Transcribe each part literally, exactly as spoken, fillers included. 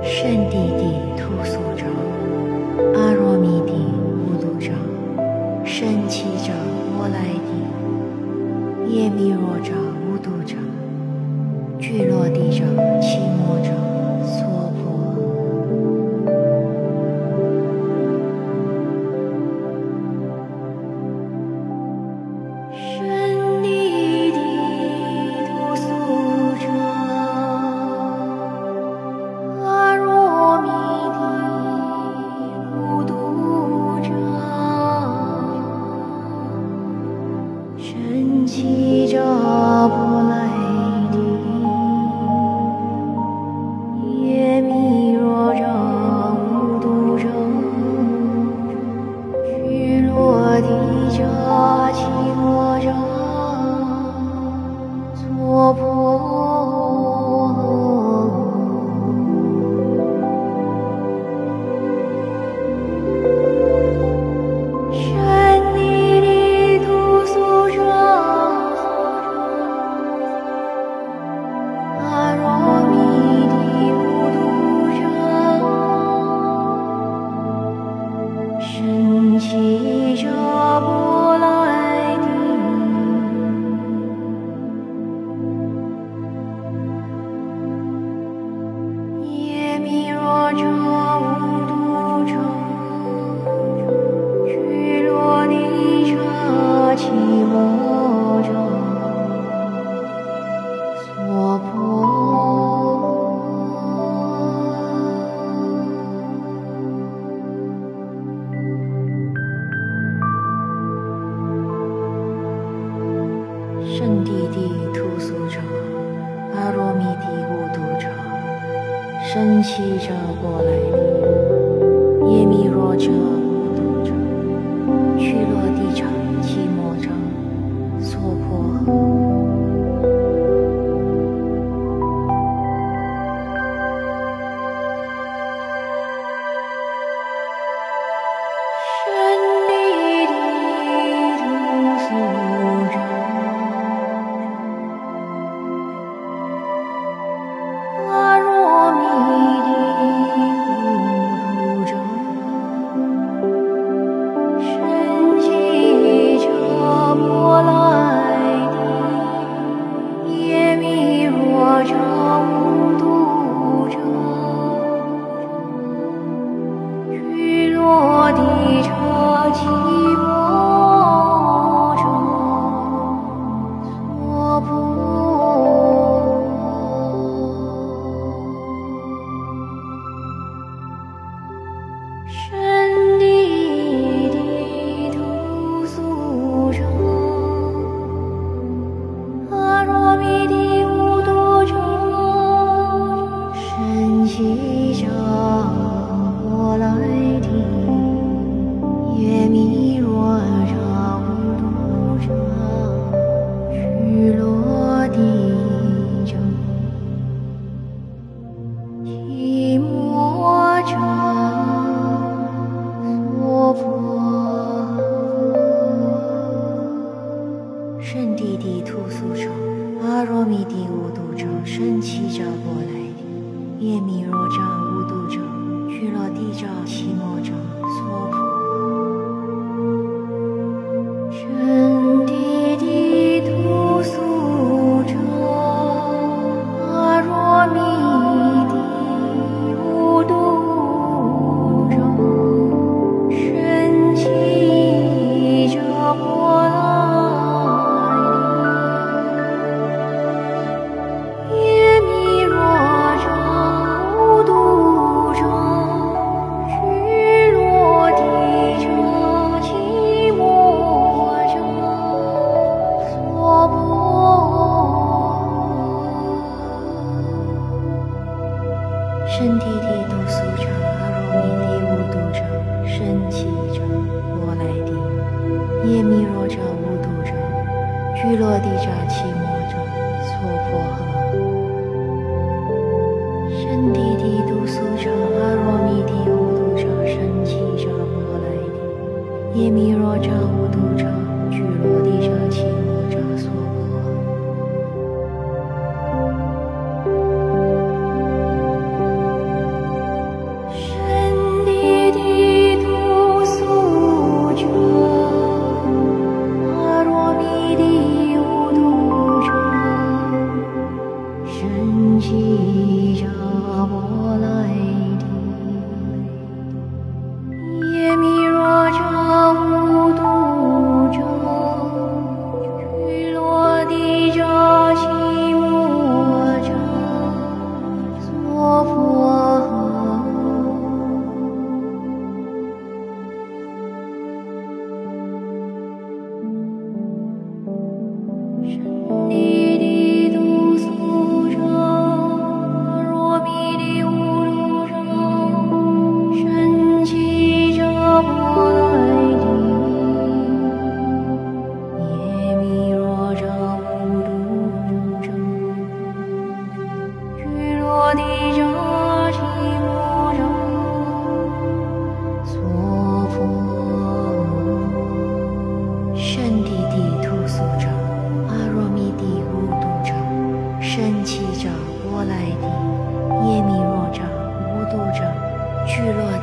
圣地地土苏者，阿若弥地无度者，神奇者摩来地，耶弥若者无度者，聚落地者期摩者娑婆。圣地地土苏者，阿若弥地无度者，神奇者波来地，耶弥若者无度者，聚落地者期摩者娑婆。圣地地土苏者，阿若弥地无度者，神奇者波来地，耶弥若者无度者，聚落地者期摩者娑婆。圣地地土苏者，阿若弥地无度者，神奇者波来地，耶弥若者无度者，聚落地者期摩者娑婆。圣地地土苏者，阿若弥地无度者，神奇者波来地，耶弥若者无度者，聚落地者期摩者娑婆。圣地地土苏者，阿若弥地无度者，神奇者波来地，耶弥若者无度者，聚落地者期摩者娑婆。圣地地土苏者，阿若弥地无度者，神奇者波来地，耶弥若者无度者，聚落地者期摩者娑婆。圣地地土苏者，阿若弥地无度者，神奇者波来地，耶弥若者无度者，聚落地者期摩者娑婆。圣地地土苏者，阿若弥地无度者，神奇者波来地，耶弥若者无度者，聚落地者期摩者娑婆诃。圣地地土苏者，阿若弥地无度者，神奇者波来地，耶弥若者无度者，聚落地者期摩者娑婆诃。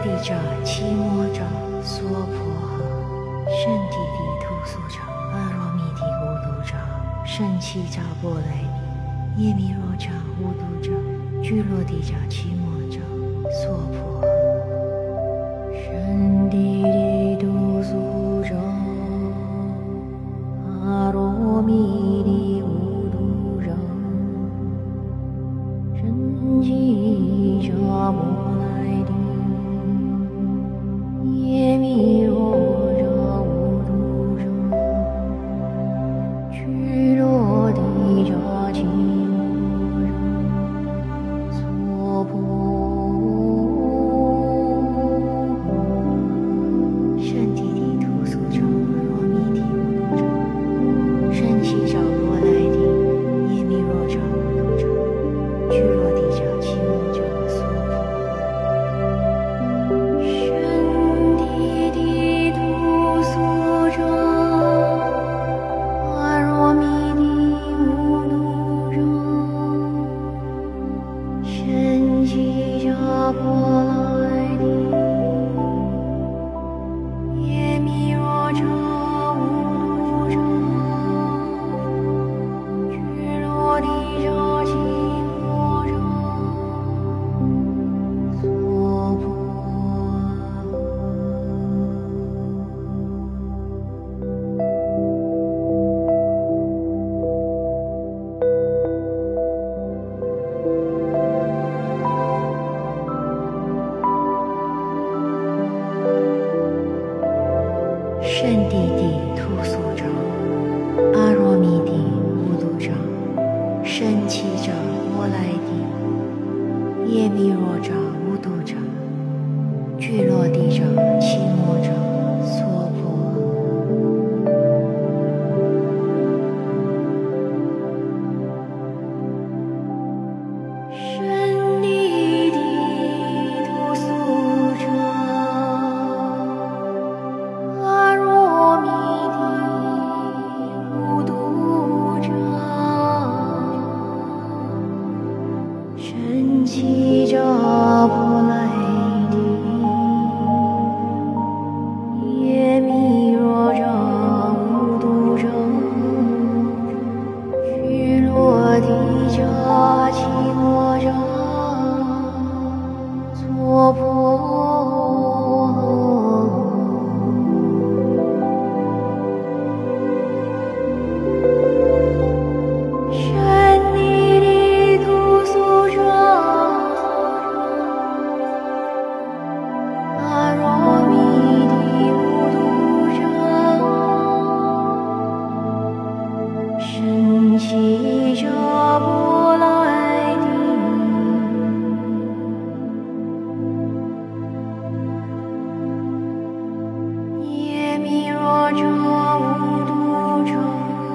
地扎七摩扎娑婆诃，圣地地土苏扎阿罗弥提咕噜扎圣七扎波莱尼耶弥罗扎乌度扎俱罗地扎七摩扎娑婆诃，圣地地土苏扎阿罗弥提咕噜扎圣七扎波莱尼耶弥罗扎乌度扎俱罗地扎七摩扎娑婆诃，圣地地土苏扎阿罗弥提咕噜扎圣七扎波莱尼耶弥罗扎乌度扎俱罗地扎七摩扎娑婆诃，圣地地土苏扎阿罗弥提咕噜扎圣七扎波莱尼耶弥罗扎乌度扎俱罗地扎七摩扎娑婆圣地地土苏扎阿罗弥提咕噜扎圣七扎波莱尼耶弥罗扎乌度扎俱罗地扎七摩扎娑婆诃，圣地地土苏扎阿罗弥提咕噜扎圣七扎波莱尼耶弥罗扎乌度扎俱罗地扎七摩扎娑婆诃，圣地地土苏扎阿罗弥提咕噜扎圣七扎波莱尼耶弥罗扎乌度扎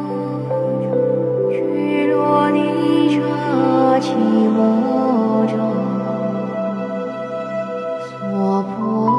俱罗地扎七摩扎娑婆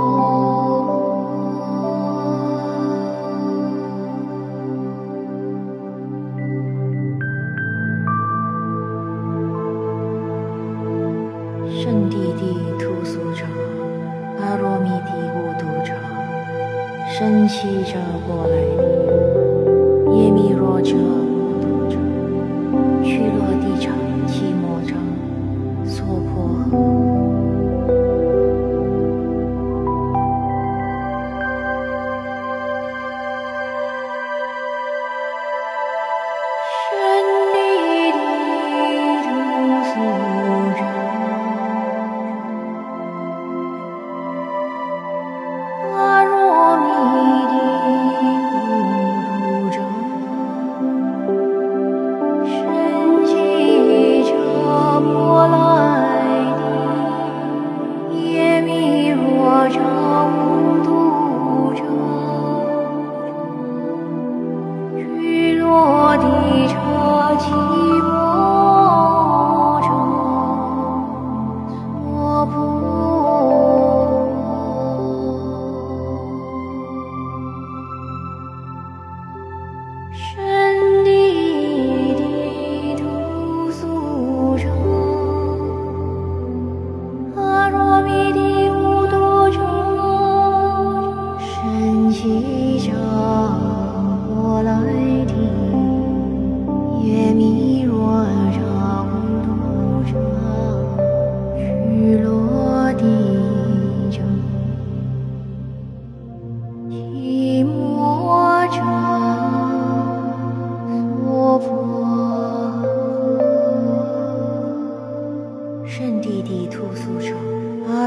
诃，圣地地土苏扎阿罗弥提咕噜扎圣七扎波莱尼耶弥罗扎乌度扎俱罗地扎七摩扎娑婆诃，圣地地土苏扎阿罗弥提咕噜扎圣七扎波莱尼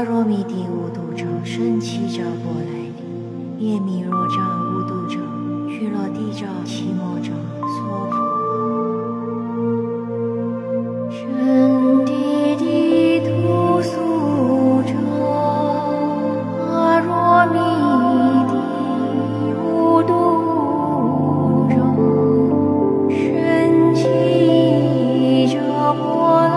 罗弥帝无度者，生起者波罗蜜，耶弥罗者无度者，俱罗帝者期摩者娑婆诃。圣地地土苏者，阿罗弥帝无度者，生起者波罗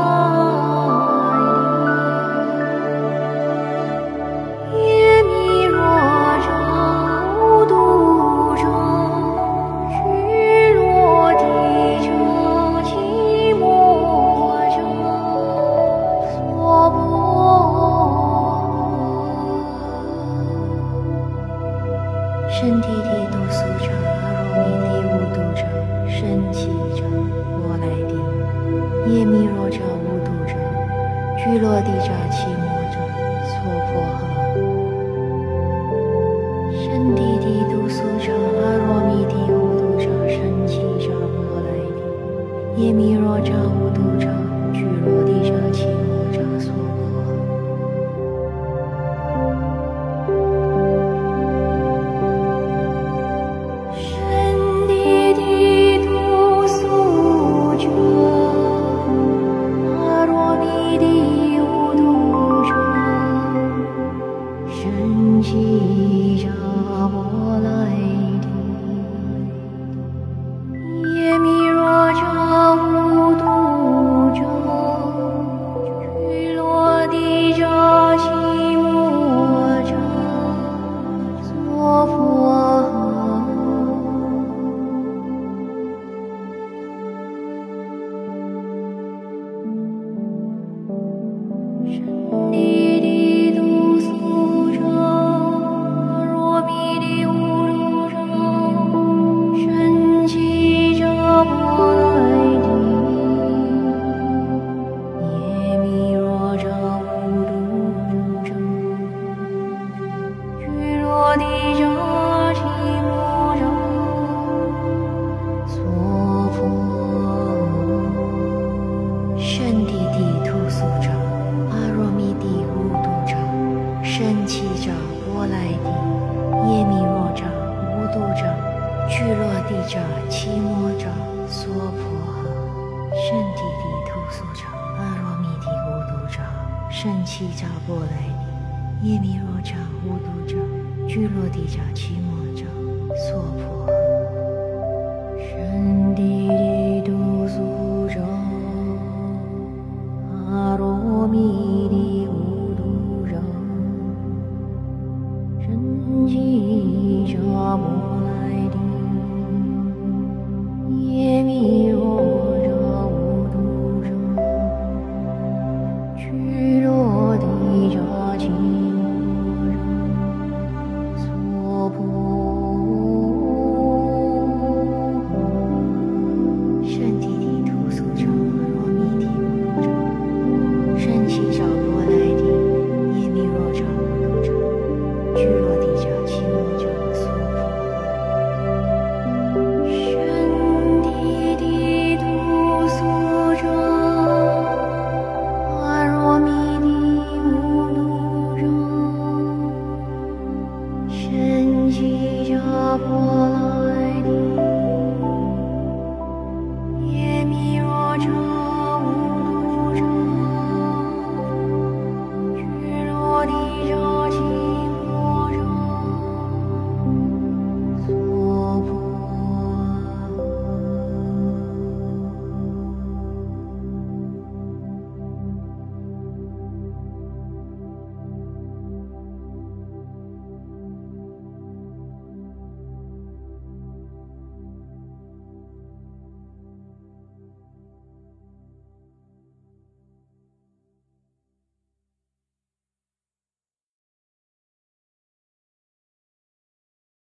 圣地地土苏者，阿罗弥帝无度者，生起者波罗蜜，耶弥罗者无度者，俱罗帝者期摩者娑婆诃。圣地地土苏者，阿罗弥帝无度者，生起者波罗蜜，耶弥罗者无度者，俱罗帝者期摩者娑婆诃。圣起者波罗蜜，耶弥罗者无度者，俱罗帝者期摩者娑婆诃。圣地